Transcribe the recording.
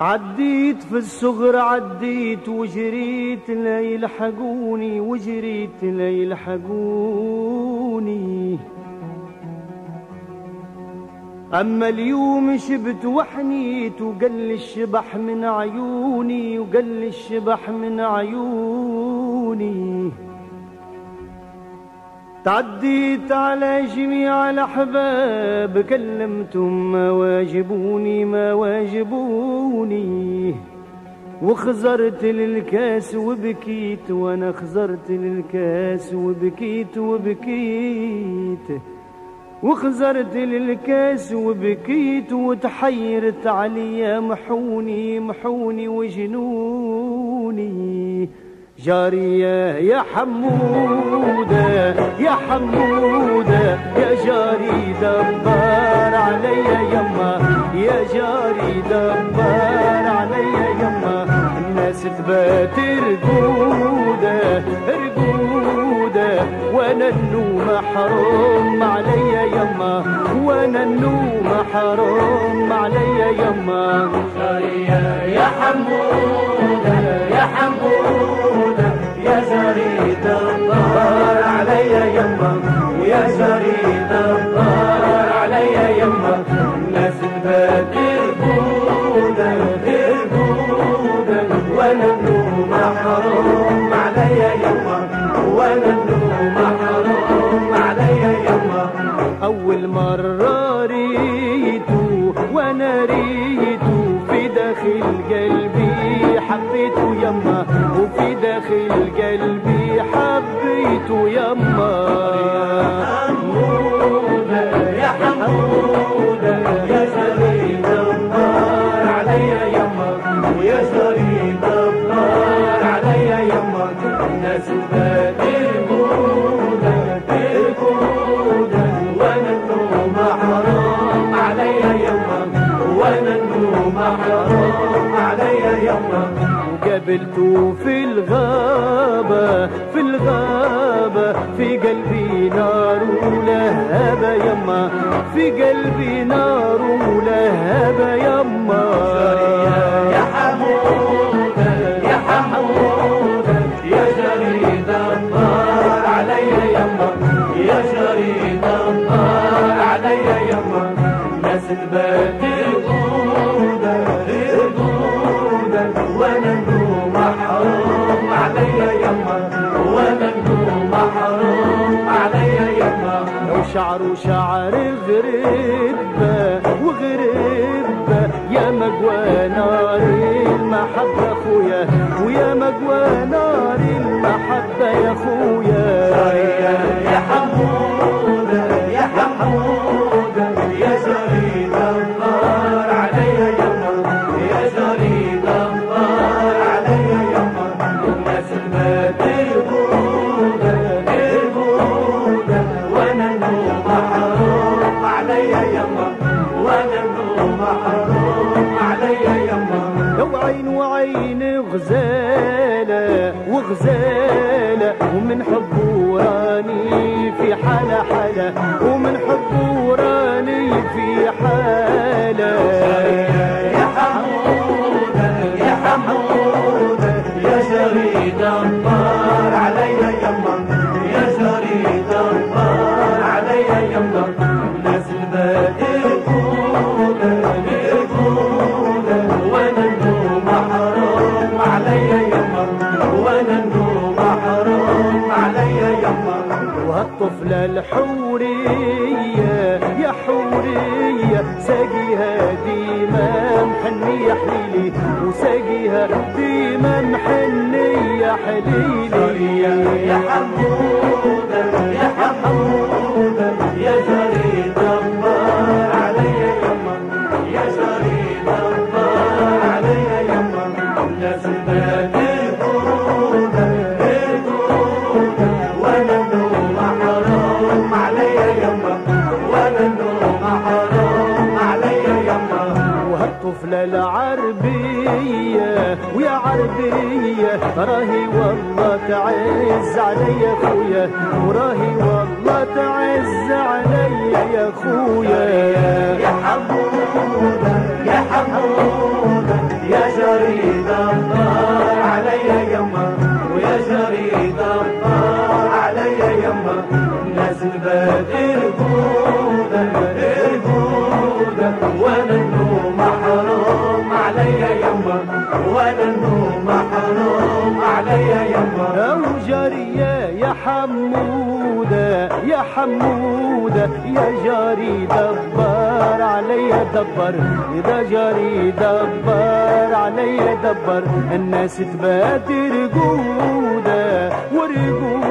عديت في الصغر عديت وجريت لا يلحقوني وجريت لا يلحقوني. أما اليوم شبت وحنيت وقل الشبح من عيوني وقل الشبح من عيوني. تعديت على جميع الأحباب كلمتهم ما واجبوني ما واجبوني. وخزرت للكاس وبكيت وانا خزرت للكاس وبكيت وبكيت. وخزرت للكاس وبكيت وتحيرت عليا محوني محوني وجنوني. جارية يا حمودة يا حمودة يا جاري دبار عليا يما يا جاري دبار عليا يما. الناس تبات رقودة رقودة وانا النوم حرام عليا يما وانا النوم حرام عليا يما. جارية يا حمودة يا حمودة يا جاري دبار عليا يما ويا جاري دبار عليا يما. الناس تبات رقودة رقودة وانا النوم حرام عليا يما وانا النوم حرام عليا يما. أول مرة ريته وأنا ريته في داخل قلبي حبيته يما وفي داخل قلبي حبيته يما. حمودة يا حمودة يا جاري دبار عليا يما ويا جاري دبار عليا يما. الناس تبات رقودة رقودة وانا النوم حرام عليا يما وانا النوم حرام عليا يما. وقابلته في الغابة في الغابة في قلبي نار ولهبة يما في قلبي نار ولهبة يما. يا حمودة يا حمودة يا جاري دبار عليا يما يا جاري دبار عليا يما. الناس تبات رقودة رقودة وانا النوم حرام عليا يما وانا النوم حرام عليا يما. وشعره شعر غريبة وغريبة يا مجوى نار المحبة خويا ويا مجوى نار المحبة يا خويا. يا حمودة يا حمودة يا جاري دبار عليا يما يا جاري دبار عليا يما. الناس تبات رقودة رقودة وانا النوم حرام عليا يما وانا النوم حرام عليا يما. لو عين وعين غزالة وغزالة ومن حبه راني في حالة حالة ومن حبه راني في حالة. يا حمودة يا حمودة يا جاري دبار عليا يما يا جاري دبار عليا يما. الناس تبات رقودة رقودة وانا النوم حرام عليا يما وانا النوم حرام عليا يما. وهالطفلة الحورية يا حورية ساقيها ديما محني يا حليلي وساقيها ديما محني يا حليلي. يا حمودة يا حمودة يا جاري دبار عليا يما يا جاري دبار عليا يما. الناس تبات رقودة رقودة وانا النوم حرام عليا يما وانا النوم حرام عليا يما. وهالطفلة العربية ويا عربية راهي والله تعز عليا خويا وراهي والله تعز عليا يا خويا. يا حمودة يا حمودة يا جاري دبر عليا يما ويا جاري دبر عليا يما ناس البدر هدى وانا النوم محروم عليا يما وانا النوم محروم عليا يما وجارية يا حمودة يا حمودة يا جاري دبر عليا دبر يا جاري دبر عليا دبر الناس تبادر رقودة ورقودة